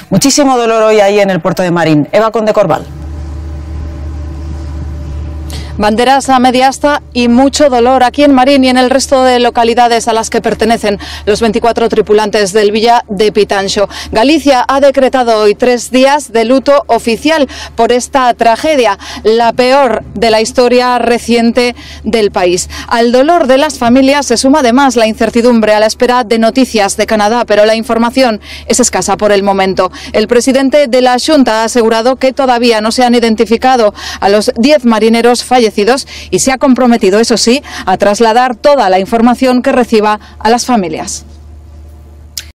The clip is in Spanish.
Muchísimo dolor hoy ahí en el puerto de Marín. Eva Conde Corval. Banderas a media asta y mucho dolor aquí en Marín y en el resto de localidades a las que pertenecen los 24 tripulantes del Villa de Pitanxo. Galicia ha decretado hoy 3 días de luto oficial por esta tragedia, la peor de la historia reciente del país. Al dolor de las familias se suma además la incertidumbre a la espera de noticias de Canadá, pero la información es escasa por el momento. El presidente de la Xunta ha asegurado que todavía no se han identificado a los 10 marineros fallecidos y se ha comprometido, eso sí, a trasladar toda la información que reciba a las familias.